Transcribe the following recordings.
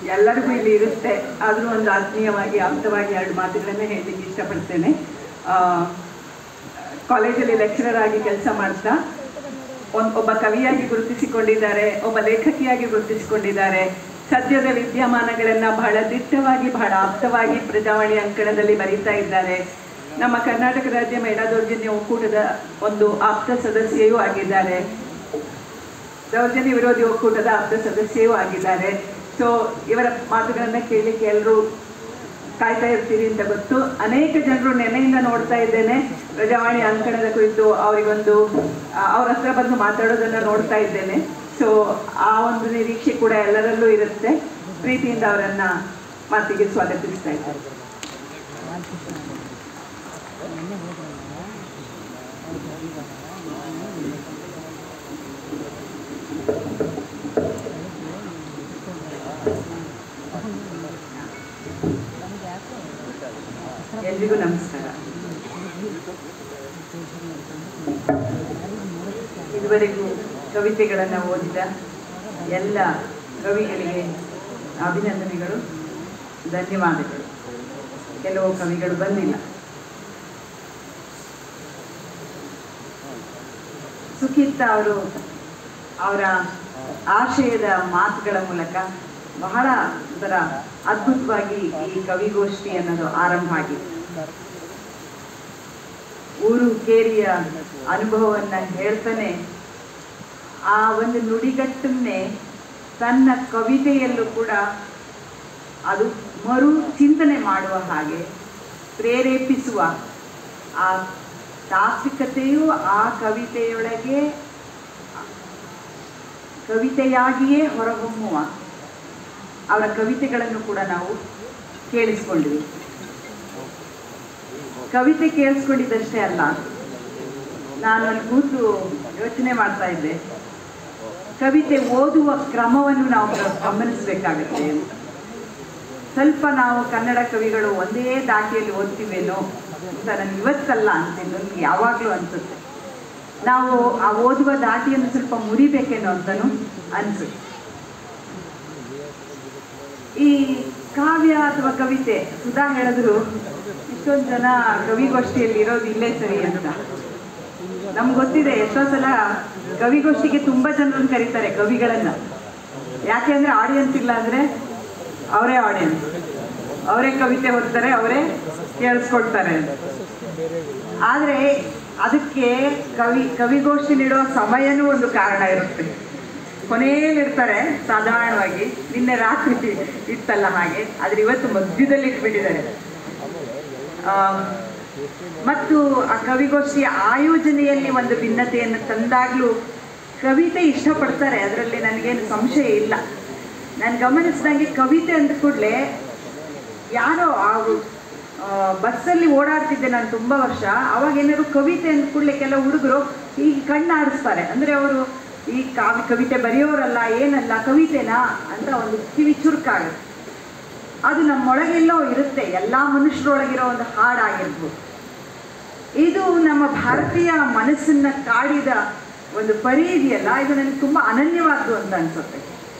ಎಲ್ಲರಿಗೂ ಇಲ್ಲಿ ಇರುತ್ತೆ. ಆದರೂ ಒಂದು ಆತ್ಮೀಯವಾಗಿ ಆಪ್ತವಾಗಿ 2 ಮಾತುಗಳನ್ನು ಹೇಳಲಿಕ್ಕೆ ಇಷ್ಟಪಡ್ತೇನೆ. ಕಾಲೇಜಲ್ಲಿ ಲೆಕ್ಚರರ್ ಆಗಿ ಕೆಲಸ ಮಾಡ್ತಾ ಒಬ್ಬ ಕವಿಯಾಗಿ ಗುರುತಿಸಿಕೊಂಡಿದ್ದಾರೆ, ಒಬ್ಬ ಲೇಖಕಿಯಾಗಿ ಗುರುತಿಸಿಕೊಂಡಿದ್ದಾರೆ. ಸದ್ಯದ ವಿದ್ಯಮಾನಗಳನ್ನು ಬಹಳ ದಿಟ್ಟವಾಗಿ ಬಹಳ ಆಪ್ತವಾಗಿ ಪ್ರಜಾವಾಣಿ ಅಂಕಣದಲ್ಲಿ ಬರೀತಾ ಇದ್ದಾರೆ. ನಮ್ಮ ಕರ್ನಾಟಕ ರಾಜ್ಯ ಮಹಿಳಾ ದೌರ್ಜನ್ಯ ಒಕ್ಕೂಟದ ಒಂದು ಆಪ್ತ ಸದಸ್ಯೆಯೂ ಆಗಿದ್ದಾರೆ, ದೌರ್ಜನ್ಯ ವಿರೋಧಿ ಒಕ್ಕೂಟದ ಆಪ್ತ ಸದಸ್ಯೆಯೂ ಆಗಿದ್ದಾರೆ. ಸೊ ಇವರ ಮಾತುಗಳನ್ನು ಕೇಳಲಿಕ್ಕೆ ಎಲ್ಲರೂ ಕಾಯ್ತಾ ಇರ್ತೀರಿ ಅಂತ ಗೊತ್ತು. ಅನೇಕ ಜನರು ನೆನೆಯಿಂದ ನೋಡ್ತಾ ಇದ್ದೇನೆ, ಪ್ರಜಾವಾಣಿ ಅಂಕಣದ ಕುರಿತು ಅವರಿಗೊಂದು ಅವ್ರ ಹತ್ರ ಬಂದು ಮಾತಾಡೋದನ್ನು ನೋಡ್ತಾ ಇದ್ದೇನೆ. ಸೊ ಆ ಒಂದು ನಿರೀಕ್ಷೆ ಕೂಡ ಎಲ್ಲರಲ್ಲೂ ಇರುತ್ತೆ. ಪ್ರೀತಿಯಿಂದ ಅವರನ್ನು ಮಾತಿಗೆ ಸ್ವಾಗತಿಸ್ತಾ ಇದ್ದಾರೆ. ಎಲ್ರಿಗೂ ನಮಸ್ಕಾರ. ಇದುವರೆಗೂ ಕವಿತೆಗಳನ್ನು ಓದಿದ ಎಲ್ಲ ಕವಿಗಳಿಗೆ ಅಭಿನಂದನೆಗಳು, ಧನ್ಯವಾದಗಳು. ಕೆಲವು ಕವಿಗಳು ಬಂದಿಲ್ಲ. ಸುಖಿತ ಅವರು ಅವರ ಆಶಯದ ಮಾತುಗಳ ಮೂಲಕ ಬಹಳ ಒಂಥರ ಅದ್ಭುತವಾಗಿ ಈ ಕವಿಗೋಷ್ಠಿ ಅನ್ನೋದು ಆರಂಭ ಆಗಿದೆ. ಊರು ಕೇರಿಯ ಅನುಭವವನ್ನು ಹೇಳ್ತಾನೆ ಆ ಒಂದು ನುಡಿಗಟ್ಟನ್ನೇ ತನ್ನ ಕವಿತೆಯಲ್ಲೂ ಕೂಡ ಅದು ಮರು ಚಿಂತನೆ ಮಾಡುವ ಹಾಗೆ ಪ್ರೇರೇಪಿಸುವ ಆ ತಾತ್ವಿಕತೆಯು ಆ ಕವಿತೆಯೊಳಗೆ ಕವಿತೆಯಾಗಿಯೇ ಹೊರಹೊಮ್ಮುವ ಅವರ ಕವಿತೆಗಳನ್ನು ಕೂಡ ನಾವು ಕೇಳಿಸ್ಕೊಂಡ್ವಿ. ಕವಿತೆ ಕೇಳಿಸ್ಕೊಂಡಿದ್ದಷ್ಟೇ ಅಲ್ಲ, ನಾನು ಅಲ್ಲಿ ಕೂತು ಯೋಚನೆ ಮಾಡ್ತಾ ಇದ್ದೆ, ಕವಿತೆ ಓದುವ ಕ್ರಮವನ್ನು ನಾವು ಗಮನಿಸಬೇಕಾಗತ್ತೆ. ಸ್ವಲ್ಪ ನಾವು ಕನ್ನಡ ಕವಿಗಳು ಒಂದೇ ದಾಟಿಯಲ್ಲಿ ಓದ್ತೀವೇನೋ ಅಂತ ನನಗೆ ಇವತ್ತಲ್ಲ ಅನ್ಸುತ್ತೆ, ನನಗೆ ಯಾವಾಗಲೂ ಅನಿಸುತ್ತೆ. ನಾವು ಆ ಓದುವ ದಾಟಿಯನ್ನು ಸ್ವಲ್ಪ ಮುರಿಬೇಕೇನೋ ಅಂತಲೂ ಅನಿಸುತ್ತೆ. ಈ ಕಾವ್ಯ ಅಥವಾ ಕವಿತೆ, ಸುಧಾ ಹೇಳಿದ್ರು ಇಷ್ಟೊಂದು ಜನ ಕವಿಗೋಷ್ಠಿಯಲ್ಲಿ ಇರೋದು ಇಲ್ಲೇ ಸರಿ ಅಂತ. ನಮ್ಗೆ ಗೊತ್ತಿದೆ, ಎಷ್ಟೋ ಸಲ ಕವಿಗೋಷ್ಠಿಗೆ ತುಂಬ ಜನರನ್ನು ಕರೀತಾರೆ ಕವಿಗಳನ್ನ. ಯಾಕೆ ಅಂದರೆ ಆಡಿಯನ್ಸ್ ಇಲ್ಲ ಅಂದರೆ ಅವರೇ ಆಡಿಯನ್ಸ್, ಅವರೇ ಕವಿತೆ ಓದ್ತಾರೆ, ಅವರೇ ಕೇಳಿಸ್ಕೊಳ್ತಾರೆ. ಆದರೆ ಅದಕ್ಕೆ ಕವಿಗೋಷ್ಠಿ ನೀಡೋ ಸಮಯನೂ ಒಂದು ಕಾರಣ ಇರುತ್ತೆ. ಕೊನೆಯಲ್ಲಿರ್ತಾರೆ ಸಾಧಾರಣವಾಗಿ. ನಿನ್ನೆ ರಾತ್ರಿ ಇತ್ತಲ್ಲ ಹಾಗೆ, ಆದರೆ ಇವತ್ತು ಮಧ್ಯದಲ್ಲಿ ಇಟ್ಬಿಟ್ಟಿದ್ದಾರೆ. ಮತ್ತು ಆ ಕವಿಗೋಷ್ಠಿಯ ಆಯೋಜನೆಯಲ್ಲಿ ಒಂದು ಭಿನ್ನತೆಯನ್ನು ತಂದಾಗಲೂ ಕವಿತೆ ಇಷ್ಟಪಡ್ತಾರೆ, ಅದರಲ್ಲಿ ನನಗೇನು ಸಂಶಯ ಇಲ್ಲ. ನಾನು ಗಮನಿಸಿದಂಗೆ ಕವಿತೆ ಅಂದ ಕೂಡಲೇ ಯಾರೋ ಬಸ್ಸಲ್ಲಿ ಓಡಾಡ್ತಿದ್ದೆ ನಾನು ತುಂಬ ವರ್ಷ. ಅವಾಗ ಏನಾದ್ರು ಕವಿತೆ ಅಂದ ಕೂಡಲೇ ಕೆಲವು ಹುಡುಗರು ಈ ಕಣ್ಣಾಡಿಸ್ತಾರೆ. ಅಂದರೆ ಅವರು ಈ ಕವಿತೆ ಬರೆಯೋರಲ್ಲ, ಏನಲ್ಲ, ಕವಿತೆನಾ ಅಂತ ಒಂದು ಕಿವಿ ಚುರುಕಾಗುತ್ತೆ. ಅದು ನಮ್ಮೊಳಗೆಲ್ಲೋ ಇರುತ್ತೆ, ಎಲ್ಲ ಮನುಷ್ಯರೊಳಗಿರೋ ಒಂದು ಹಾಡಾಗಿರ್ಬೋದು. ಇದು ನಮ್ಮ ಭಾರತೀಯ ಮನಸ್ಸನ್ನು ಕಾಡಿದ ಒಂದು ಪರಿ ಇದೆಯಲ್ಲ, ಇದು ನನಗೆ ತುಂಬ ಅನನ್ಯವಾದ್ದು ಅಂತ ಅನ್ಸುತ್ತೆ.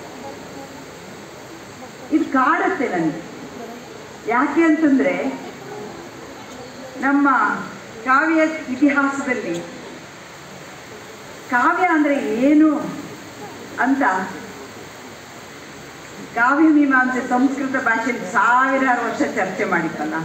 ಇದು ಕಾಡುತ್ತೆ ನನಗೆ. ಯಾಕೆ ಅಂತಂದರೆ ನಮ್ಮ ಕಾವ್ಯ ಇತಿಹಾಸದಲ್ಲಿ ಕಾವ್ಯ ಅಂದರೆ ಏನು ಅಂತ ಕಾವ್ಯ ಮೀಮಾಂಸೆ ಸಂಸ್ಕೃತ ಭಾಷೆಯಲ್ಲಿ 1000 ವರ್ಷ ಚರ್ಚೆ ಮಾಡಿತ್ತಲ್ಲ,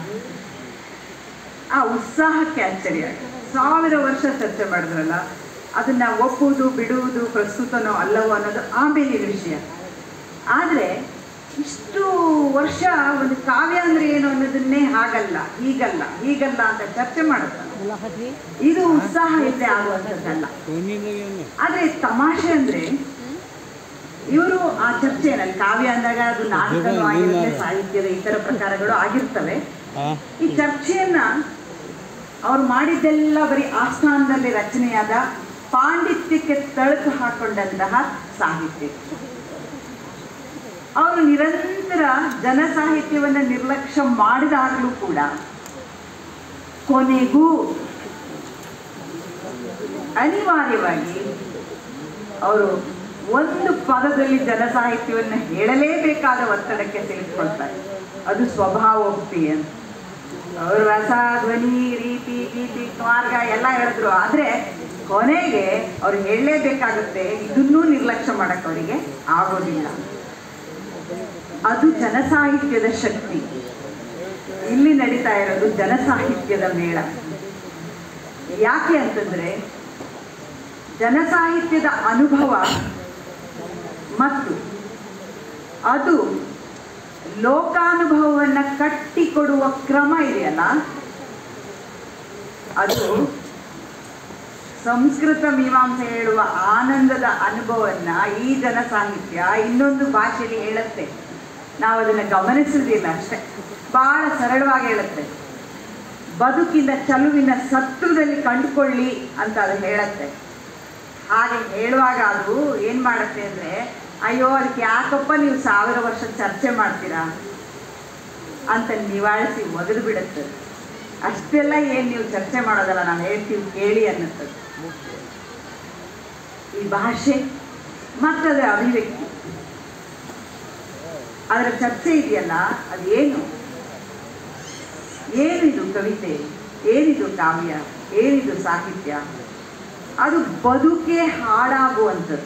ಆ ಉತ್ಸಾಹಕ್ಕೆ ಆಶ್ಚರ್ಯ. 1000 ವರ್ಷ ಚರ್ಚೆ ಮಾಡಿದ್ರಲ್ಲ, ಅದನ್ನ ಒಪ್ಪುವುದು ಬಿಡುವುದು ಪ್ರಸ್ತುತನೋ ಅಲ್ಲವೋ ಅನ್ನೋದು ಆಮೇಲಿನ ವಿಷಯ. ಆದರೆ ಇಷ್ಟು ವರ್ಷ ಒಂದು ಕಾವ್ಯ ಅಂದ್ರೆ ಏನು ಅನ್ನೋದನ್ನೇ ಹಾಗಲ್ಲ ಹೀಗಲ್ಲ ಅಂತ ಚರ್ಚೆ ಮಾಡುತ್ತಲ್ಲ, ಇದು ಉತ್ಸಾಹ ಇಲ್ಲದೆ ಆಗುವಂಥದ್ದಲ್ಲ. ಆದರೆ ತಮಾಷೆ ಅಂದ್ರೆ ಇವರು ಆ ಚರ್ಚೆಯಲ್ಲಿ ಕಾವ್ಯ ಅಂದಾಗ ಅದು ನಾಟಕನೂ ಆಗಿರುತ್ತೆ, ಸಾಹಿತ್ಯದ ಇತರ ಪ್ರಕಾರಗಳು ಆಗಿರ್ತವೆ. ಈ ಚರ್ಚೆಯನ್ನ ಅವ್ರು ಮಾಡಿದ್ದೆಲ್ಲ ಬರೀ ಆಸ್ಥಾನದಲ್ಲಿ ರಚನೆಯಾದ ಪಾಂಡಿತ್ಯಕ್ಕೆ ತಳುಕು ಹಾಕೊಂಡಂತಹ ಸಾಹಿತ್ಯ. ಅವರು ನಿರಂತರ ಜನ ಸಾಹಿತ್ಯವನ್ನು ನಿರ್ಲಕ್ಷ್ಯ ಮಾಡಿದಾಗಲೂ ಕೂಡ ಕೊನೆಗೂ ಅನಿವಾರ್ಯವಾಗಿ ಅವರು ಒಂದು ಪದದಲ್ಲಿ ಜನಸಾಹಿತ್ಯವನ್ನು ಹೇಳಲೇಬೇಕಾದ ಒತ್ತಡಕ್ಕೆ ಸಿಲುಕೊಳ್ತಾರೆ. ಅದು ಸ್ವಭಾವೋಕ್ತಿ ಅಂತ. ಅವರು ರಸ, ಧ್ವನಿ, ರೀತಿ, ಗೀತಿ, ಮಾರ್ಗ ಎಲ್ಲ ಹೇಳಿದ್ರು. ಆದರೆ ಕೊನೆಗೆ ಅವ್ರು ಹೇಳಲೇಬೇಕಾಗುತ್ತೆ. ಇದನ್ನೂ ನಿರ್ಲಕ್ಷ್ಯ ಮಾಡಕ್ಕೆ ಅವರಿಗೆ ಆಗೋದಿಲ್ಲ. ಅದು ಜನಸಾಹಿತ್ಯದ ಶಕ್ತಿ. ಇಲ್ಲಿ ನಡೀತಾ ಇರೋದು ಜನಸಾಹಿತ್ಯದ ಮೇಳ. ಯಾಕೆ ಅಂತಂದ್ರೆ ಜನಸಾಹಿತ್ಯದ ಅನುಭವ ಮತ್ತು ಅದು ಲೋಕಾನುಭವವನ್ನು ಕಟ್ಟಿಕೊಡುವ ಕ್ರಮ ಇದೆಯಲ್ಲ, ಅದು ಸಂಸ್ಕೃತ ಮೀಮಾಂಸೆ ಹೇಳುವ ಆನಂದದ ಅನುಭವವನ್ನು ಈ ಜನಸಾಹಿತ್ಯ ಇನ್ನೊಂದು ಭಾಷೆಯಲ್ಲಿ ಹೇಳುತ್ತೆ. ನಾವು ಅದನ್ನು ಗಮನಿಸುವುದಿಲ್ಲ ಅಷ್ಟೇ. ಬಹಳ ಸರಳವಾಗಿ ಹೇಳುತ್ತೆ. ಬದುಕಿನ ಚಲುವಿನ ಸತ್ವದಲ್ಲಿ ಕಂಡುಕೊಳ್ಳಿ ಅಂತ ಅದು ಹೇಳುತ್ತೆ. ಹಾಗೆ ಹೇಳುವಾಗ ಅದು ಏನು ಮಾಡುತ್ತೆ ಅಂದರೆ, ಅಯ್ಯೋ ಅದಕ್ಕೆ ಯಾಕಪ್ಪ ನೀವು 1000 ವರ್ಷ ಚರ್ಚೆ ಮಾಡ್ತೀರಾ ಅಂತ ನಿವಾಳಿಸಿ ಒಗೆದು ಬಿಡುತ್ತೆ. ಅಷ್ಟೆಲ್ಲ ಏನು ನೀವು ಚರ್ಚೆ ಮಾಡೋದಲ್ಲ, ನಾವು ಹೇಳ್ತೀವಿ ಕೇಳಿ ಅನ್ನುತ್ತದೆ. ಈ ಭಾಷೆ ಮತ್ತು ಅದರ ಅಭಿವ್ಯಕ್ತಿ, ಅದರ ಚರ್ಚೆ ಇದೆಯಲ್ಲ, ಅದೇನು, ಏನಿದು ಕವಿತೆ, ಏನಿದು ಕಾವ್ಯ, ಏನಿದು ಸಾಹಿತ್ಯ, ಅದು ಬದುಕೆ ಹಾಡಾಗುವಂಥದ್ದು.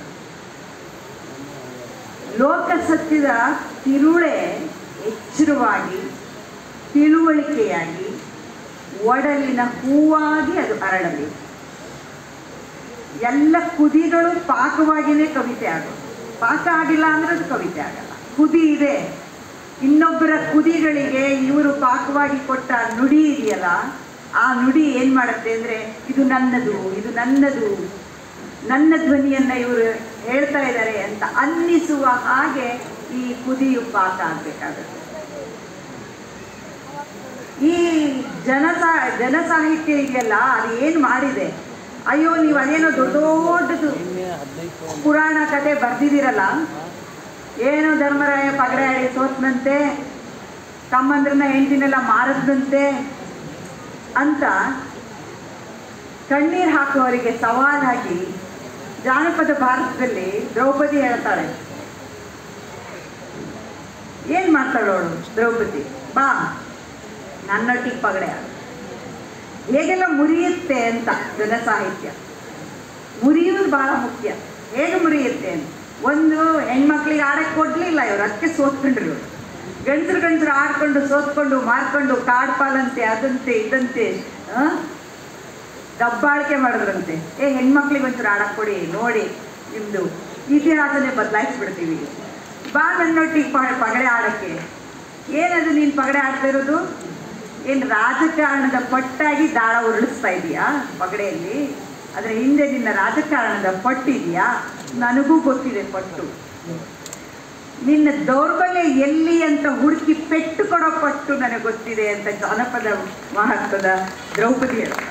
ಲೋಕಸತ್ಯದ ತಿರುಳೆ ಎಚ್ಚರವಾಗಿ, ತಿಳುವಳಿಕೆಯಾಗಿ, ಒಡಲಿನ ಹೂವಾಗಿ ಅದು ಅರಳಲಿ. ಎಲ್ಲ ಕುದಿಗಳು ಪಾಕವಾಗಿಯೇ ಕವಿತೆ ಆಗೋದು. ಪಾಕ ಆಗಿಲ್ಲ ಅಂದರೆ ಅದು ಕವಿತೆ ಆಗಲ್ಲ. ಕುದಿ ಇದೆ, ಇನ್ನೊಬ್ಬರ ಕುದಿಗಳಿಗೆ ಇವರು ಪಾಕವಾಗಿ ಕೊಟ್ಟ ನುಡಿ ಇದೆಯಲ್ಲ, ಆ ನುಡಿ ಏನು ಮಾಡುತ್ತೆ ಅಂದರೆ, ಇದು ನನ್ನದು, ಇದು ನನ್ನದು, ನನ್ನ ಧ್ವನಿಯನ್ನು ಇವರು ಹೇಳ್ತಾ ಇದ್ದಾರೆ ಅಂತ ಅನ್ನಿಸುವ ಹಾಗೆ ಈ ಕುದಿಯು ಪಾಕ ಆಗಬೇಕಾಗುತ್ತೆ. ಈ ಜನಸಾಹಿತ್ಯ ಇದೆಯಲ್ಲ, ಅದು ಏನು ಮಾಡಿದೆ, ಅಯ್ಯೋ ನೀವು ಅದೇನೋ ದೊಡ್ಡದು ಪುರಾಣ ಕತೆ ಬರ್ದಿದ್ದೀರಲ್ಲ, ಏನೋ ಧರ್ಮರಾಯ ಪಗಡೆ ಆಡಿ ಸೋತ್ನಂತೆ, ತಮ್ಮಂದ್ರನ್ನ ಹೆಂಡತಿನೆಲ್ಲ ಮಾರದ್ನಂತೆ ಅಂತ ಕಣ್ಣೀರು ಹಾಕುವವರಿಗೆ ಸವಾಲ್ ಹಾಕಿ ಜಾನಪದ ಭಾರತದಲ್ಲಿ ದ್ರೌಪದಿ ಹೇಳ್ತಾಳೆ. ಏನು ಮಾಡ್ತಾಳೋಳು ದ್ರೌಪದಿ? ಬಾ ನನ್ನೊಟ್ಟಿಗೆ ಪಗಡೆ ಆಡು. ಹೇಗೆಲ್ಲ ಮುರಿಯುತ್ತೆ ಅಂತ ಜನಸಾಹಿತ್ಯ. ಮುರಿಯುವುದು ಬಹಳ ಮುಖ್ಯ. ಹೇಗೆ ಮುರಿಯುತ್ತೆ ಅಂತ, ಒಂದು ಹೆಣ್ಮಕ್ಳಿಗೆ ಆಡಕ್ಕೆ ಕೊಡಲಿಲ್ಲ ಇವರು, ಅದಕ್ಕೆ ಸೋತ್ಕೊಂಡ್ರು. ಗಂಡಸರು ಆಡ್ಕೊಂಡು ಸೋತ್ಕೊಂಡು ಮಾರ್ಕೊಂಡು ಕಾಡು ಪಾಲಂತೆ, ಅದಂತೆ ಇದಂತೆ ದಬ್ಬಾಳಿಕೆ ಮಾಡಿದ್ರಂತೆ. ಹೆಣ್ಮಕ್ಳಿಗೆ ಒಂಚೂರು ಆಡಕ್ಕೆ ಕೊಡಿ, ನೋಡಿ ನಿಮ್ಮದು ಇತಿಹಾಸನೇ ಬದಲಾಯಿಸ್ಬಿಡ್ತೀವಿ, ಬಾ ನನ್ನೊಟ್ಟಿಗೆ ಪಗಡೆ ಆಡೋಕ್ಕೆ. ಏನದು ನೀನು ಪಗಡೆ ಆಡ್ತಾ ಇರೋದು? ಏನು ರಾಜಕಾರಣದ ಪಟ್ಟಾಗಿ ದಾಳ ಉರುಳಿಸ್ತಾ ಇದೆಯಾ ಪಗಡೆಯಲ್ಲಿ? ಅದರ ಹಿಂದೆ ನಿನ್ನ ರಾಜಕಾರಣದ ಪಟ್ಟಿದೆಯಾ? ನನಗೂ ಗೊತ್ತಿದೆ ಪಟ್ಟು. ನಿನ್ನ ದೌರ್ಬಲ್ಯ ಎಲ್ಲಿ ಅಂತ ಹುಡುಕಿ ಪೆಟ್ಟು ಕೊಡೋ ಪಟ್ಟು ನನಗೆ ಗೊತ್ತಿದೆ ಅಂತ ಜಾನಪದ ಮಹತ್ವದ ದ್ರೌಪದಿ ಹೇಳ್ತಾರೆ.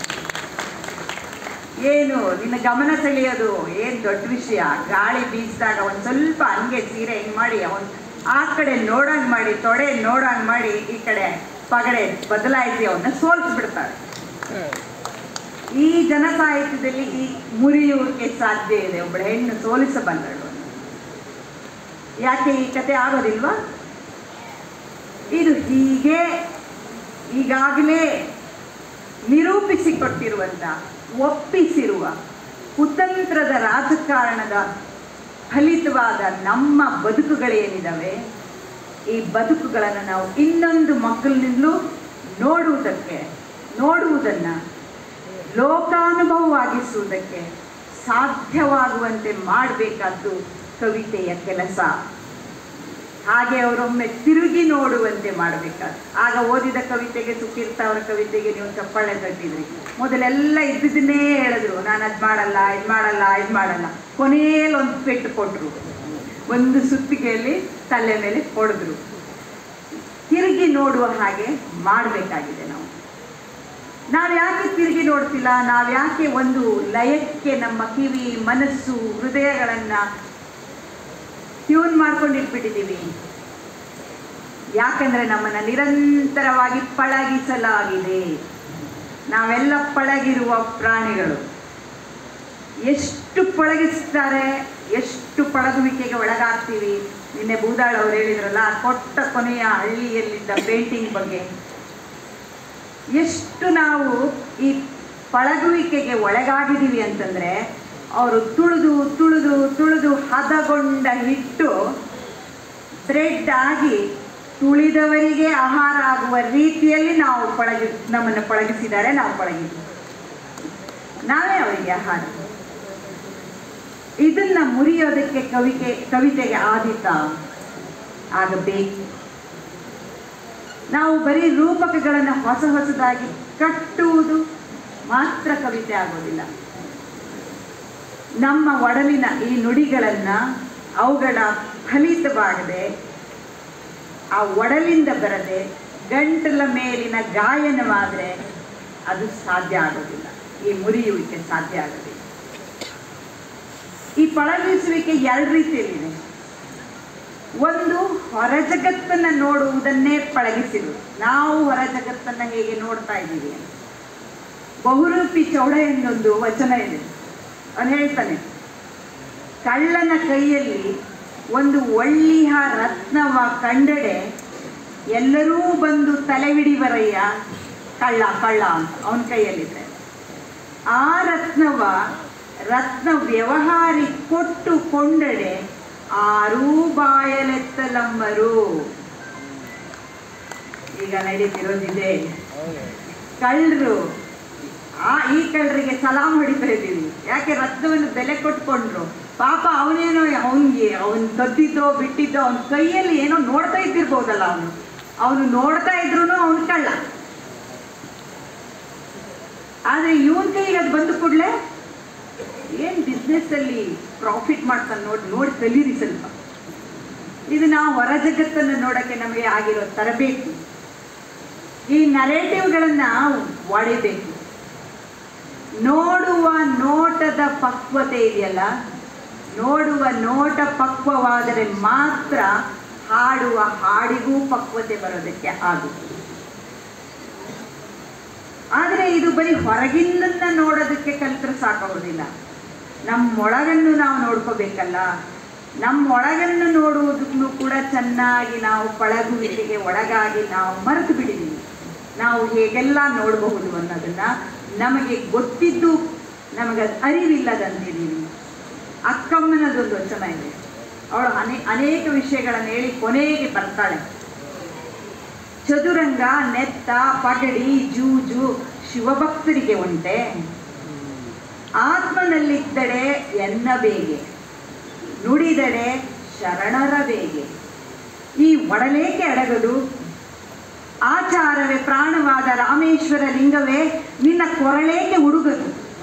ಏನು ನಿನ್ನ ಗಮನ ಸೆಳೆಯೋದು ಏನು ದೊಡ್ಡ ವಿಷಯ? ಗಾಳಿ ಬೀಸಿದಾಗ ಒಂದು ಸ್ವಲ್ಪ ಹಂಗೆ ಸೀರೆ ಹಿಂಗೆ ಮಾಡಿ ಆ ಕಡೆ ನೋಡಂಗೆ ಮಾಡಿ, ತೊಡೆ ನೋಡಂಗೆ ಮಾಡಿ, ಈ ಕಡೆ ಪಗಡೆ ಬದಲಾಯಿಸಿ ಅವನ್ನ ಸೋಲಿಸ್ಬಿಡ್ತಾರೆ. ಈ ಜನಸಾಹಿತ್ಯದಲ್ಲಿ ಈ ಮುರಿಯುವಿಕೆ ಸಾಧ್ಯ ಇದೆ. ಒಬ್ಬಳ ಹೆಣ್ಣು ಸೋಲಿಸಬಲ್ಲಳು. ಯಾಕೆ ಈ ಕತೆ ಆಗೋದಿಲ್ವಾ? ಇದು ಹೀಗೆ ಈಗಾಗಲೇ ನಿರೂಪಿಸಿಕೊಟ್ಟಿರುವಂಥ, ಒಪ್ಪಿಸಿರುವ ಕುತಂತ್ರದ ರಾಜಕಾರಣದ ಫಲಿತವಾದ ನಮ್ಮ ಬದುಕುಗಳೇನಿದ್ದಾವೆ, ಈ ಬದುಕುಗಳನ್ನು ನಾವು ಇನ್ನೊಂದು ಮಕ್ಕಳಿನಿಂದಲೂ ನೋಡುವುದನ್ನು ಲೋಕಾನುಭವವಾಗಿಸುವುದಕ್ಕೆ ಸಾಧ್ಯವಾಗುವಂತೆ ಮಾಡಬೇಕಾದ್ದು ಕವಿತೆಯ ಕೆಲಸ. ಹಾಗೆ ಅವರೊಮ್ಮೆ ತಿರುಗಿ ನೋಡುವಂತೆ ಮಾಡಬೇಕಾದ್ರು. ಆಗ ಓದಿದ ಕವಿತೆಗೆ, ಸುಕೀರ್ತ ಅವರ ಕವಿತೆಗೆ ನೀವು ಚಪ್ಪಾಳೆ ತಟ್ಟಿದ್ರಿ. ಮೊದಲೆಲ್ಲ ಇದ್ದಿದ್ದನ್ನೇ ಹೇಳಿದ್ರು, ನಾನು ಅದು ಮಾಡಲ್ಲ, ಇದು ಮಾಡಲ್ಲ, ಇದು ಮಾಡಲ್ಲ. ಕೊನೆಯಲ್ಲಿ ಒಂದು ಪೆಟ್ಟು ಕೊಟ್ಟರು, ಒಂದು ಸುತ್ತಿಗೆಯಲ್ಲಿ ತಲೆ ಮೇಲೆ ಹೊಡೆದ್ರು. ತಿರುಗಿ ನೋಡುವ ಹಾಗೆ ಮಾಡಬೇಕಾಗಿದೆ. ನಾವು ಯಾಕೆ ತಿರುಗಿ ನೋಡ್ತಿಲ್ಲ? ನಾವು ಯಾಕೆ ಒಂದು ಲಯಕ್ಕೆ ನಮ್ಮ ಕಿವಿ, ಮನಸ್ಸು, ಹೃದಯಗಳನ್ನು ಟ್ಯೂನ್ ಮಾಡ್ಕೊಂಡಿಟ್ಬಿಟ್ಟಿದ್ದೀವಿ? ಯಾಕಂದರೆ ನಮ್ಮನ್ನು ನಿರಂತರವಾಗಿ ಪಳಗಿಸಲಾಗಿದೆ. ನಾವೆಲ್ಲ ಪಳಗಿರುವ ಪ್ರಾಣಿಗಳು. ಎಷ್ಟು ಪಳಗಿಸ್ತಾರೆ ಎಷ್ಟು ಪಳಗುವಿಕೆಗೆ ಒಳಗಾಗ್ತೀವಿ. ನಿನ್ನೆ ಬೂದಾಳ್ ಅವ್ರು ಹೇಳಿದ್ರಲ್ಲ, ಕೊಟ್ಟ ಕೊನೆಯ ಹಳ್ಳಿಯಲ್ಲಿದ್ದ ಪೇಂಟಿಂಗ್ ಬಗ್ಗೆ ಎಷ್ಟು ನಾವು ಈ ಪಳಗುವಿಕೆಗೆ ಒಳಗಾಗಿದ್ದೀವಿ ಅಂತಂದರೆ, ಅವರು ತುಳಿದು ತುಳಿದು ತುಳಿದು ಹದಗೊಂಡ ಹಿಟ್ಟು ಥ್ರೆಡ್ ಆಗಿ ತುಳಿದವರಿಗೆ ಆಹಾರ ಆಗುವ ರೀತಿಯಲ್ಲಿ ನಮ್ಮನ್ನು ಪಳಗಿಸಿದ್ದಾರೆ. ನಾವು ಪಳಗಿದ್ವಿ, ನಾವೇ ಅವರಿಗೆ ಆಹಾರ. ಇದನ್ನ ಮುರಿಯೋದಕ್ಕೆ ಕವಿತೆಗೆ ಆದಿತ ಆಗಬೇಕು. ನಾವು ಬರೀ ರೂಪಕಗಳನ್ನು ಹೊಸದಾಗಿ ಕಟ್ಟುವುದು ಮಾತ್ರ ಕವಿತೆ ಆಗೋದಿಲ್ಲ. ನಮ್ಮ ಒಡಲಿನ ಈ ನುಡಿಗಳನ್ನು ಅವುಗಳ ಫಲಿತವಾಗದೆ, ಆ ಒಡಲಿಂದ ಬರದೆ ಗಂಟಲ ಮೇಲಿನ ಗಾಯನವಾದರೆ ಅದು ಸಾಧ್ಯ ಆಗೋದಿಲ್ಲ. ಈ ಮುರಿಯುವಿಕೆ ಸಾಧ್ಯ ಆಗೋದಿಲ್ಲ. ಈ ಪಳಗಿಸುವಿಕೆ ಎರಡು ರೀತಿಯಲ್ಲಿದೆ. ಒಂದು, ಹೊರ ಜಗತ್ತನ್ನು ನೋಡುವುದನ್ನೇ ಪಳಗಿಸಿರುವುದು. ನಾವು ಹೊರ ಜಗತ್ತನ್ನು ಹೇಗೆ ನೋಡ್ತಾ ಇದ್ದೀವಿ ಅಂತ. ಬಹುರೂಪಿ ಚೌಡ ಎನ್ನೊಂದು ವಚನ ಇದೆ. ಅವನು ಹೇಳ್ತಾನೆ, ಕಳ್ಳನ ಕೈಯಲ್ಲಿ ಒಂದು ಒಳ್ಳಿಯ ರತ್ನವ ಕಂಡಡೆ ಎಲ್ಲರೂ ಬಂದು ತಲೆವಿಡಿವರಯ್ಯ, ಕಳ್ಳ ಕಳ್ಳ ಅಂತ ಅವನ ಕೈಯಲ್ಲಿದೆ. ಆ ರತ್ನ ವ್ಯವಹಾರಿ ಕೊಟ್ಟು ಕೊಂಡಡೆ ಆರೂ ಬಾಯಲೆತ್ತಲಮ್ಮರು. ಈಗ ನಡೀತಿರೋದಿದೆ. ಕಳ್ಳರು ಈ ಕಳ್ಳರಿಗೆ ಸಲಾಮ್ ಹೊಡಿತಾ ಇದ್ದೀವಿ. ಯಾಕೆ? ರತ್ನವನ್ನು ಬೆಲೆ ಕೊಟ್ಕೊಂಡ್ರು. ಪಾಪ ಅವನೇನೋ ಅವನು ಕದ್ದಿದ್ದೋ ಬಿಟ್ಟಿದ್ದೋ ಅವನ ಕೈಯಲ್ಲಿ ಏನೋ ನೋಡ್ತಾ ಇದ್ದಿರ್ಬೋದಲ್ಲ. ಅವನು ನೋಡ್ತಾ ಇದ್ರು ಅವನು ಕಳ್ಳ. ಆದ್ರೆ ಇವನ ಕೈಗೆ ಅದು ಬಂದು ಕೂಡಲೇ ಏನ್ ಬಿಸ್ನೆಸ್ ಅಲ್ಲಿ ಪ್ರಾಫಿಟ್ ಮಾಡ್ತಾನೆ ನೋಡಿ ಕಲೀರಿ ಸ್ವಲ್ಪ. ಇದು ನಾವು ಹೊರ ಜಗತ್ತನ್ನು ನೋಡಕ್ಕೆ ನಮಗೆ ಆಗಿರೋ ತರಬೇತಿ. ಈ ನರೇಟಿವ್ಗಳನ್ನ ಒಡೆಯಬೇಕು. ನೋಡುವ ನೋಟದ ಪಕ್ವತೆ ಇದೆಯಲ್ಲ, ನೋಡುವ ನೋಟ ಪಕ್ವವಾದರೆ ಮಾತ್ರ ಹಾಡುವ ಹಾಡಿಗೂ ಪಕ್ವತೆ ಬರೋದಕ್ಕೆ ಆಗುತ್ತೆ. ಆದರೆ ಇದು ಬರೀ ಹೊರಗಿಂದ ನೋಡೋದಕ್ಕೆ ಕಲಿತ್ರೆ ಸಾಕಾಗೋದಿಲ್ಲ. ನಮ್ಮೊಳಗನ್ನು ನಾವು ನೋಡ್ಕೋಬೇಕಲ್ಲ. ನಮ್ಮೊಳಗನ್ನು ನೋಡುವುದಕ್ಕೂ ಕೂಡ ಚೆನ್ನಾಗಿ ನಾವು ಪಳಗುವಿಕೆಗೆ ಒಳಗಾಗಿ ನಾವು ಮರೆತು ಬಿಟ್ಟಿದ್ದೀವಿ. ನಾವು ಹೇಗೆಲ್ಲ ನೋಡಬಹುದು ಅನ್ನೋದನ್ನ ನಮಗೆ ಗೊತ್ತಿದ್ದು ನಮಗೆ ಅರಿವಿಲ್ಲದಂತಿದ್ದೀವಿ. ಅಕ್ಕಮ್ಮನದೊಂದು ವಚನ ಇದೆ. ಅವಳು ಅನೇಕ ವಿಷಯಗಳನ್ನು ಹೇಳಿ ಕೊನೆಗೆ ಬರ್ತಾಳೆ. ಚದುರಂಗ, ನೆತ್ತ, ಪಗಡಿ, ಜೂಜು ಶಿವಭಕ್ತರಿಗೆ ಉಂಟೆ, ಆತ್ಮನಲ್ಲಿದ್ದಡೆ ಎನ್ನ ಬೇಗೆ, ನುಡಿದಡೆ ಶರಣರ ಬೇಗೆ. ಈ ಒಡಲೇಕೆ ಅಡಗದು, ಆಚಾರವೇ ಪ್ರಾಣವಾದ ರಾಮೇಶ್ವರ ಲಿಂಗವೇ ನಿನ್ನ ಕೊರಳೇಕೆ ಹುಡುಗದು.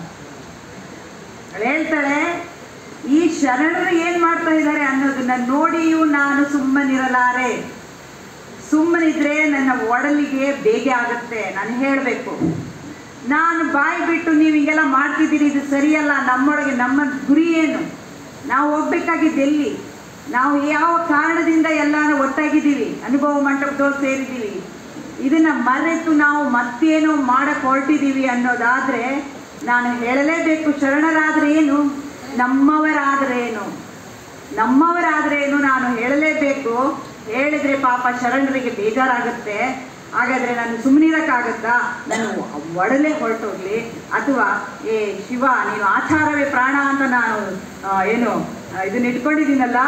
ಹೇಳ್ತಾಳೆ, ಈ ಶರಣರು ಏನ್ ಮಾಡ್ತಾ ಇದ್ದಾರೆ ಅನ್ನೋದನ್ನ ನೋಡಿಯೂ ನಾನು ಸುಮ್ಮನಿರಲಾರೆ. ಸುಮ್ಮನಿದ್ರೆ ನನ್ನ ಒಡಲಿಗೆ ಬೇಗೆ ಆಗುತ್ತೆ. ನಾನು ಹೇಳಬೇಕು, ನಾನು ಬಾಯಿ ಬಿಟ್ಟು ನೀವು ಹಿಂಗೆಲ್ಲ ಮಾಡ್ತಿದ್ದೀರಿ, ಇದು ಸರಿಯಲ್ಲ. ನಮ್ಮೊಳಗೆ ನಮ್ಮ ಗುರಿ ಏನು? ನಾವು ಹೋಗ್ಬೇಕಾಗಿದ್ದು ಎಲ್ಲಿ? ನಾವು ಯಾವ ಕಾರಣದಿಂದ ಎಲ್ಲಾನು ಒಟ್ಟಾಗಿದ್ದೀವಿ, ಅನುಭವ ಮಂಟಪದವ್ರು ಸೇರಿದ್ದೀವಿ. ಇದನ್ನ ಮರೆತು ನಾವು ಮತ್ತೇನೋ ಮಾಡಕ್ಕೆ ಹೊರಟಿದ್ದೀವಿ ಅನ್ನೋದಾದ್ರೆ ನಾನು ಹೇಳಲೇಬೇಕು. ಶರಣರಾದ್ರೆ ಏನು, ನಮ್ಮವರಾದ್ರೇನು, ನಮ್ಮವರಾದ್ರೇನು ನಾನು ಹೇಳಲೇಬೇಕು. ಹೇಳಿದ್ರೆ ಪಾಪ ಶರಣರಿಗೆ ಬೇಜಾರಾಗುತ್ತೆ. ಹಾಗಾದ್ರೆ ನಾನು ಸುಮ್ಮನಿರಕ್ಕಾಗತ್ತಾ? ನಾನು ಒಡಲೆ ಹೊರಟೋಗ್ಲಿ, ಅಥವಾ ಏ ಶಿವ ನೀನು ಆಚಾರವೇ ಪ್ರಾಣ ಅಂತ ನಾನು ಇದನ್ನ ಇಟ್ಕೊಂಡಿದ್ದೀನಲ್ಲ,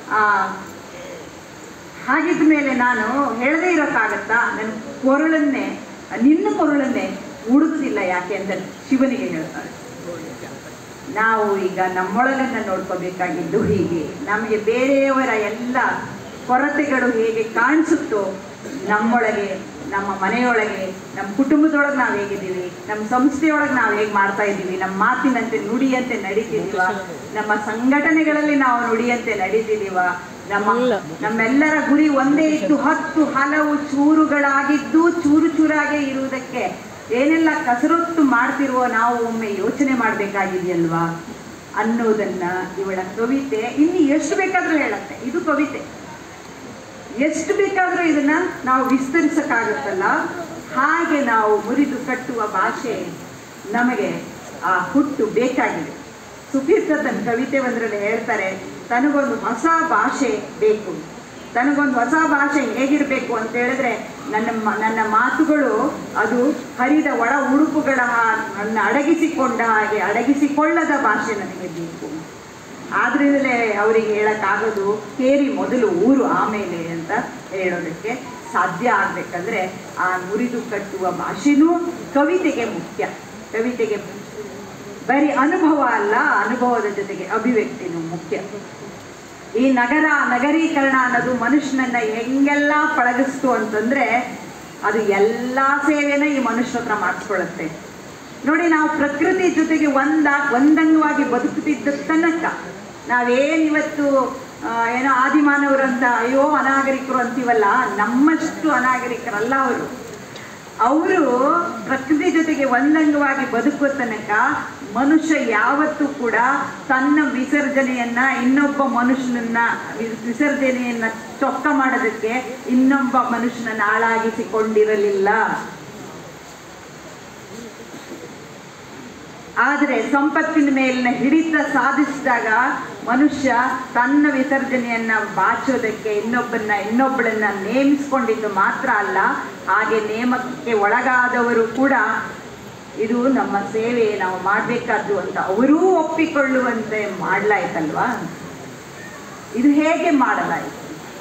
ಹಾಗಿದ್ದ ಮೇಲೆ ನಾನು ಹೇಳದೇ ಇರೋಕ್ಕಾಗತ್ತಾ? ನನ್ನ ಕೊರಳನ್ನೇ, ನಿನ್ನ ಕೊರಳನ್ನೇ ಹುಡುಗುದಿಲ್ಲ ಯಾಕೆ ಅಂತ ಶಿವನಿಗೆ ಹೇಳ್ತಾರೆ. ನಾವು ಈಗ ನಮ್ಮೊಳಗನ್ನ ನೋಡ್ಕೋಬೇಕಾಗಿದ್ದು ಹೀಗೆ. ನಮಗೆ ಬೇರೆಯವರ ಎಲ್ಲ ಕೊರತೆಗಳು ಹೇಗೆ ಕಾಣಿಸುತ್ತೋ ನಮ್ಮೊಳಗೆ, ನಮ್ಮ ಮನೆಯೊಳಗೆ, ನಮ್ಮ ಕುಟುಂಬದೊಳಗೆ ನಾವು ಹೇಗಿದ್ದೀವಿ, ನಮ್ಮ ಸಂಸ್ಥೆಯೊಳಗೆ ನಾವು ಹೇಗೆ ಮಾಡ್ತಾ ಇದ್ದೀವಿ, ನಮ್ಮ ಮಾತಿನಂತೆ ನುಡಿಯಂತೆ ನಡೀತಿದ್ದೀವ, ನಮ್ಮ ಸಂಘಟನೆಗಳಲ್ಲಿ ನಾವು ನುಡಿಯಂತೆ ನಡೀತಿದ್ದೀವ, ನಮ್ಮೆಲ್ಲರ ಗುರಿ ಒಂದೇ ಇತ್ತು, 10 ಹಲವು ಚೂರುಗಳಾಗಿದ್ದು ಚೂರು ಚೂರಾಗೆ ಇರುವುದಕ್ಕೆ ಏನೆಲ್ಲ ಕಸರತ್ತು ಮಾಡ್ತಿರುವ ನಾವು ಒಮ್ಮೆ ಯೋಚನೆ ಮಾಡಬೇಕಾಗಿದೆಯಲ್ವಾ ಅನ್ನೋದನ್ನ ಇವಳ ಕವಿತೆ ಇನ್ನು ಎಷ್ಟು ಬೇಕಾದರೂ ಹೇಳುತ್ತೆ. ಇದು ಕವಿತೆ, ಎಷ್ಟು ಬೇಕಾದರೂ ಇದನ್ನ ನಾವು ವಿಸ್ತರಿಸಕ್ಕಾಗುತ್ತಲ್ಲ. ಹಾಗೆ ನಾವು ಮುರಿದು ಕಟ್ಟುವ ಭಾಷೆ ನಮಗೆ ಆ ಹುಟ್ಟು ಬೇಕಾಗಿದೆ. ಸುತೀರ್ಥ ತನ್ನ ಕವಿತೆ ಒಂದರಲ್ಲಿ ಹೇಳ್ತಾರೆ, ತನಗೊಂದು ಹೊಸ ಭಾಷೆ ಬೇಕು. ತನಗೊಂದು ಹೊಸ ಭಾಷೆ ಹೇಗಿರಬೇಕು ಅಂತ ಹೇಳಿದ್ರೆ, ನನ್ನ ಮಾತುಗಳು ಅದು ಹರಿದ ಒಳ ಉಡುಪುಗಳ ನನ್ನ ಅಡಗಿಸಿಕೊಂಡ ಹಾಗೆ ಅಡಗಿಸಿಕೊಳ್ಳದ ಭಾಷೆ ನನಗೆ ಬೇಕು. ಆದ್ರಿಂದಲೇ ಅವರಿಗೆ ಹೇಳಕ್ಕಾಗೋದು ಕೇರಿ ಮೊದಲು ಊರು ಆಮೇಲೆ ಅಂತ ಹೇಳೋದಕ್ಕೆ ಸಾಧ್ಯ ಆಗ್ಬೇಕಂದ್ರೆ ಆ ಮುರಿದು ಕಟ್ಟುವ ಭಾಷೆನೂ ಕವಿತೆಗೆ ಮುಖ್ಯ. ಕವಿತೆಗೆ ಬರೀ ಅನುಭವ ಅಲ್ಲ, ಅನುಭವದ ಜೊತೆಗೆ ಅಭಿವ್ಯಕ್ತಿನೂ ಮುಖ್ಯ. ಈ ನಗರೀಕರಣ ಅನ್ನೋದು ಮನುಷ್ಯನನ್ನ ಹೆಂಗೆಲ್ಲ ಪಳಗಿಸ್ತು ಅಂತಂದ್ರೆ ಅದು ಎಲ್ಲ ಸೇವೆನ ಈ ಮನುಷ್ಯರ ಹತ್ರ ಮಾಡಿಸ್ಕೊಳ್ಳುತ್ತೆ. ನೋಡಿ, ನಾವು ಪ್ರಕೃತಿ ಜೊತೆಗೆ ಒಂದಂಗವಾಗಿ ಬದುಕುತ್ತಿದ್ದ ತನಕ ನಾವೇನಿವತ್ತು ಏನೋ ಆದಿಮಾನವರಂತ ಅಯ್ಯೋ ಅನಾಗರಿಕರು ಅಂತೀವಲ್ಲ, ನಮ್ಮಷ್ಟು ಅನಾಗರಿಕರಲ್ಲ ಅವರು ಪ್ರಕೃತಿ ಜೊತೆಗೆ ಒಂದಂಗವಾಗಿ ಬದುಕುವ ತನಕ ಮನುಷ್ಯ ಯಾವತ್ತೂ ಕೂಡ ತನ್ನ ವಿಸರ್ಜನೆಯನ್ನ ಇನ್ನೊಬ್ಬ ಮನುಷ್ಯನನ್ನ ವಿಸರ್ಜನೆಯನ್ನ ಚೊಕ್ಕ ಮಾಡೋದಕ್ಕೆ ಇನ್ನೊಬ್ಬ ಮನುಷ್ಯನನ್ನ ಹಾಳಾಗಿಸಿಕೊಂಡಿರಲಿಲ್ಲ. ಆದರೆ ಸಂಪತ್ತಿನ ಮೇಲಿನ ಹಿಡಿತ ಸಾಧಿಸಿದಾಗ ಮನುಷ್ಯ ತನ್ನ ವಿಸರ್ಜನೆಯನ್ನ ಬಾಚೋದಕ್ಕೆ ಇನ್ನೊಬ್ಬಳನ್ನ ನೇಮಿಸಿಕೊಂಡಿದ್ದು ಮಾತ್ರ ಅಲ್ಲ, ಹಾಗೆ ನೇಮಕ್ಕೆ ಒಳಗಾದವರು ಕೂಡ ಇದು ನಮ್ಮ ಸೇವೆ, ನಾವು ಮಾಡಬೇಕಾದ್ದು ಅಂತ ಅವರೂ ಒಪ್ಪಿಕೊಳ್ಳುವಂತೆ ಮಾಡಲಾಯ್ತಲ್ವಾ. ಇದು ಹೇಗೆ ಮಾಡಲಾಯಿತು?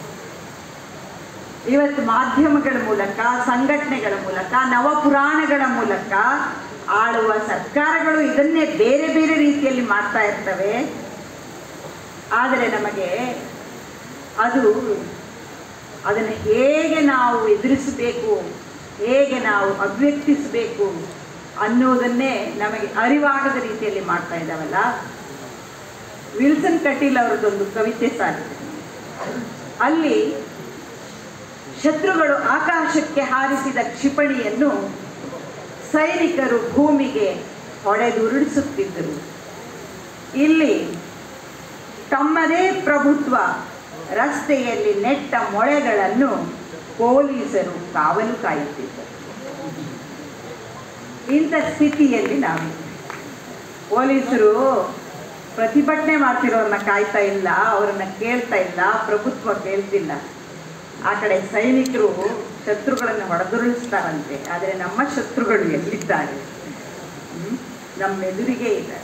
ಇವತ್ತು ಮಾಧ್ಯಮಗಳ ಮೂಲಕ, ಸಂಘಟನೆಗಳ ಮೂಲಕ, ನವಪುರಾಣಗಳ ಮೂಲಕ ಆಳುವ ಸರ್ಕಾರಗಳು ಇದನ್ನೇ ಬೇರೆ ಬೇರೆ ರೀತಿಯಲ್ಲಿ ಮಾಡ್ತಾ ಇರ್ತವೆ. ಆದರೆ ನಮಗೆ ಅದನ್ನು ಹೇಗೆ ನಾವು ಎದುರಿಸಬೇಕು, ಹೇಗೆ ನಾವು ಅಭಿವ್ಯಕ್ತಿಸಬೇಕು ಅನ್ನೋದನ್ನೇ ನಮಗೆ ಅರಿವಾಗದ ರೀತಿಯಲ್ಲಿ ಮಾಡ್ತಾ ಇದ್ದಾವಲ್ಲ. ವಿಲ್ಸನ್ ಕಟೀಲ್ ಅವರದೊಂದು ಕವಿತೆ ಸಾಗಿದೆ. ಅಲ್ಲಿ ಶತ್ರುಗಳು ಆಕಾಶಕ್ಕೆ ಹಾರಿಸಿದ ಕ್ಷಿಪಣಿಯನ್ನು ಸೈನಿಕರು ಭೂಮಿಗೆ ಹೊಡೆದುರುಳಿಸುತ್ತಿದ್ದರು. ಇಲ್ಲಿ ತಮ್ಮದೇ ಪ್ರಭುತ್ವ ರಸ್ತೆಯಲ್ಲಿ ನೆಟ್ಟ ಮೊಳೆಗಳನ್ನು ಪೊಲೀಸರು ಕಾವಲು ಕಾಯುತ್ತಿದ್ದರು. ಇಂಥ ಸ್ಥಿತಿಯಲ್ಲಿ ನಾವು ಪೊಲೀಸರು ಪ್ರತಿಭಟನೆ ಮಾಡ್ತಿರೋರನ್ನ ಕಾಯ್ತಾ ಇಲ್ಲ, ಅವರನ್ನ ಕೇಳ್ತಾ ಇಲ್ಲ, ಪ್ರಭುತ್ವ ಕೇಳ್ತಿಲ್ಲ. ಆ ಕಡೆ ಸೈನಿಕರು ಶತ್ರುಗಳನ್ನು ಹೊಡೆದುರುಳಿಸ್ತಾರಂತೆ. ಆದರೆ ನಮ್ಮ ಶತ್ರುಗಳು ಎಲ್ಲಿದ್ದಾರೆ? ನಮ್ಮ ಎದುರಿಗೆ ಇದ್ದಾರೆ.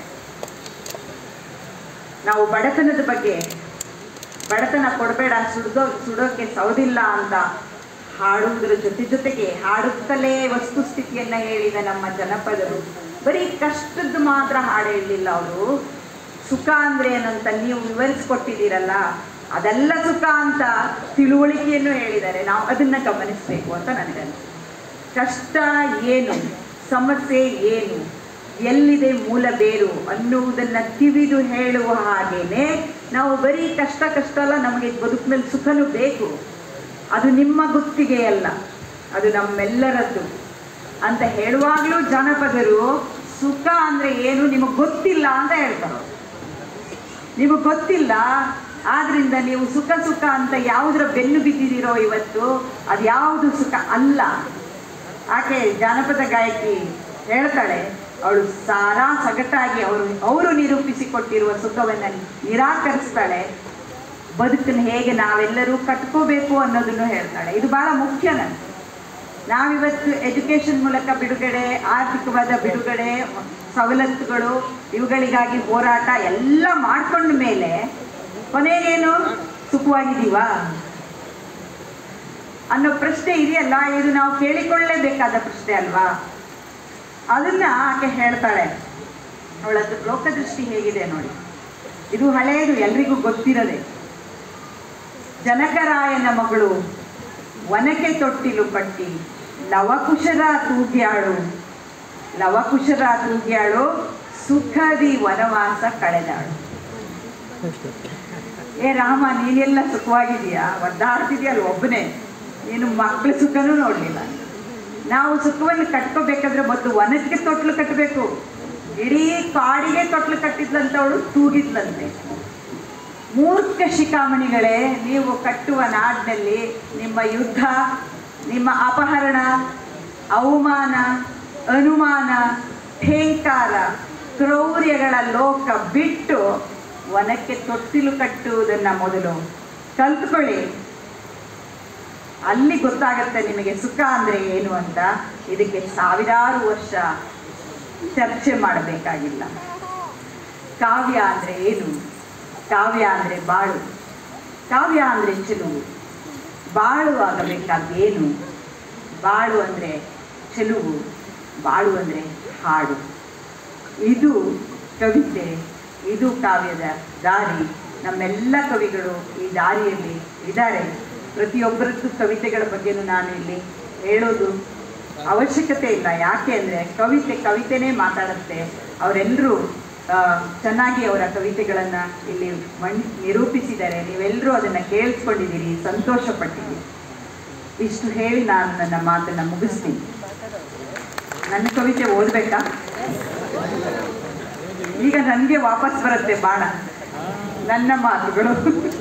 ನಾವು ಬಡತನದ ಬಗ್ಗೆ, ಬಡತನ ಕೊಡಬೇಡ, ಸುಡೋಕೆ ಸೌದಿಲ್ಲ ಅಂತ ಹಾಡುವುದರ ಜೊತೆಗೆ ಹಾಡುತ್ತಲೇ ವಸ್ತುಸ್ಥಿತಿಯನ್ನ ಹೇಳಿದ ನಮ್ಮ ಜನಪದರು ಬರೀ ಕಷ್ಟದ್ದು ಮಾತ್ರ ಹಾಡು ಹೇಳಲಿಲ್ಲ. ಅವರು ಸುಖ ಅಂದ್ರೆ ಏನಂತ ನೀವು ವಿವರಿಸ್ಕೊಟ್ಟಿದ್ದೀರಲ್ಲ, ಅದೆಲ್ಲ ಸುಖ ಅಂತ ತಿಳುವಳಿಕೆಯನ್ನು ಹೇಳಿದ್ದಾರೆ. ನಾವು ಅದನ್ನ ಗಮನಿಸಬೇಕು ಅಂತ ನನಗನ್ನಿಸ್ತು. ಕಷ್ಟ ಏನು, ಸಮಸ್ಯೆ ಏನು, ಎಲ್ಲಿದೆ ಮೂಲ ಬೇರು ಅನ್ನುವುದನ್ನ ತಿವಿದು ಹೇಳುವ ಹಾಗೇನೆ ನಾವು ಬರೀ ಕಷ್ಟ ಅಲ್ಲ, ನಮಗೆ ಬದುಕಿನಲ್ಲಿ ಸುಖನೂ ಬೇಕು, ಅದು ನಿಮ್ಮ ಗುತ್ತಿಗೆ ಅಲ್ಲ, ಅದು ನಮ್ಮೆಲ್ಲರದ್ದು ಅಂತ ಹೇಳುವಾಗಲೂ ಜನಪದರು ಸುಖ ಅಂದ್ರೆ ಏನು ನಿಮಗೆ ಗೊತ್ತಿಲ್ಲ ಅಂತ ಹೇಳ್ತಾರೆ. ನಿಮಗೆ ಗೊತ್ತಿಲ್ಲ, ಆದ್ರಿಂದ ನೀವು ಸುಖ ಅಂತ ಯಾವುದರ ಬೆನ್ನು ಬಿದ್ದಿದ್ದೀರೋ ಇವತ್ತು, ಅದು ಯಾವುದು ಸುಖ ಅಲ್ಲ. ಆಕೆ ಜಾನಪದ ಗಾಯಕಿ ಹೇಳ್ತಾಳೆ, ಅವಳು ಸಾರಾ ಸಗಟಾಗಿ ಅವರು ನಿರೂಪಿಸಿಕೊಟ್ಟಿರುವ ಸುಖವನ್ನು ನಿರಾಕರಿಸ್ತಾಳೆ. ಬದುಕನ್ನು ಹೇಗೆ ನಾವೆಲ್ಲರೂ ಕಟ್ಕೋಬೇಕು ಅನ್ನೋದನ್ನು ಹೇಳ್ತಾಳೆ. ಇದು ಬಹಳ ಮುಖ್ಯ. ನಾವಿವತ್ತು ಎಜುಕೇಶನ್ ಮೂಲಕ ಬಿಡುಗಡೆ, ಆರ್ಥಿಕವಾದ ಬಿಡುಗಡೆ, ಸವಲತ್ತುಗಳು, ಇವುಗಳಿಗಾಗಿ ಹೋರಾಟ ಎಲ್ಲ ಮಾಡ್ಕೊಂಡ ಮೇಲೆ ಕೊನೆಗೇನು ಸುಖವಾಗಿದ್ದೀವಾ ಅನ್ನೋ ಪ್ರಶ್ನೆ ಇದೆಯಲ್ಲ, ಇದು ನಾವು ಕೇಳಿಕೊಳ್ಳಲೇಬೇಕಾದ ಪ್ರಶ್ನೆ ಅಲ್ವಾ. ಅದನ್ನ ಆಕೆ ಹೇಳ್ತಾಳೆ. ಅವಳದ್ದು ಲೋಕದೃಷ್ಟಿ ಹೇಗಿದೆ ನೋಡಿ. ಇದು ಹಳೆಯದು, ಎಲ್ರಿಗೂ ಗೊತ್ತಿರದೆ. ಜನಕರಾಯನ ಮಗಳು ವನಕ್ಕೆ ತೊಟ್ಟಿಲು ಪಟ್ಟಿ ಲವಕುಶರ ತೂಗ್ಯಾಳು ಸುಖದಿ ವನವಾಸ ಕಳೆದಾಳು. ಏ ರಾಮ, ನೀನೆಲ್ಲ ಸುಖವಾಗಿದೆಯಾ? ಒದ್ದಾಡ್ತಿದ್ಯಲ್ಲ ಒಬ್ಬನೇ, ನೀನು ಮಕ್ಕಳ ಸುಖನೂ ನೋಡ್ಲಿಲ್ಲ. ನಾವು ಸುಖವನ್ನು ಕಟ್ಕೋಬೇಕಾದ್ರೆ ಮೊದಲು ವನಕ್ಕೆ ತೊಟ್ಲು ಕಟ್ಟಬೇಕು. ಇಡೀ ಕಾಡಿಗೆ ತೊಟ್ಲು ಕಟ್ಟಿದ್ಲಂತವಳು ತೂಗಿದ್ಲಂತೆ. ಮೂರ್ಖ ಶಿಖಾಮಣಿಗಳೇ, ನೀವು ಕಟ್ಟುವ ನಾಡಿನಲ್ಲಿ ನಿಮ್ಮ ಯುದ್ಧ, ನಿಮ್ಮ ಅಪಹರಣ, ಅವಮಾನ, ಅನುಮಾನ, ಠೇಂಕಾರ ಕ್ರೌರ್ಯಗಳ ಲೋಕ ಬಿಟ್ಟು ವನಕ್ಕೆ ತೊಟ್ಟಿಲು ಕಟ್ಟುವುದನ್ನು ಮೊದಲು ಕಲ್ತ್ಕೊಳ್ಳಿ. ಅಲ್ಲಿ ಗೊತ್ತಾಗತ್ತೆ ನಿಮಗೆ ಸುಖ ಅಂದರೆ ಏನು ಅಂತ. ಇದಕ್ಕೆ ಸಾವಿರಾರು ವರ್ಷ ಚರ್ಚೆ ಮಾಡಬೇಕಾಗಿಲ್ಲ. ಕಾವ್ಯ ಅಂದರೆ ಏನು? ಕಾವ್ಯ ಅಂದರೆ ಬಾಳು, ಕಾವ್ಯ ಅಂದರೆ ಚೆಲುವು. ಬಾಳು ಆಗಬೇಕಾದ್ದೇನು? ಬಾಳು ಅಂದರೆ ಚೆಲುವು, ಬಾಳು ಅಂದರೆ ಹಾಡು. ಇದು ಕವಿತೆ, ಇದು ಕಾವ್ಯದ ದಾರಿ. ನಮ್ಮೆಲ್ಲ ಕವಿಗಳು ಈ ದಾರಿಯಲ್ಲಿ ಇದ್ದಾರೆ. ಪ್ರತಿಯೊಬ್ಬರದ್ದು ಕವಿತೆಗಳ ಬಗ್ಗೆನೂ ನಾನು ಇಲ್ಲಿ ಹೇಳೋದು ಅವಶ್ಯಕತೆ ಇಲ್ಲ. ಯಾಕೆ ಅಂದರೆ ಕವಿತೆನೇ ಮಾತಾಡುತ್ತೆ. ಅವರೆಲ್ಲರೂ ಚೆನ್ನಾಗಿ ಅವರ ಕವಿತೆಗಳನ್ನು ಇಲ್ಲಿ ನಿರೂಪಿಸಿದ್ದಾರೆ. ನೀವೆಲ್ಲರೂ ಅದನ್ನು ಕೇಳಿಸ್ಕೊಂಡಿದ್ದೀರಿ, ಸಂತೋಷಪಟ್ಟಿದ್ದೀರಿ. ಇಷ್ಟು ಹೇಳಿ ನಾನು ನನ್ನ ಮಾತನ್ನು ಮುಗಿಸ್ತೀನಿ. ನನ್ನ ಕವಿತೆ ಓದಬೇಕಾ? ಈಗ ನನಗೆ ವಾಪಸ್ ಬರುತ್ತೆ ಬಾಣ, ನನ್ನ ಮಾತುಗಳು.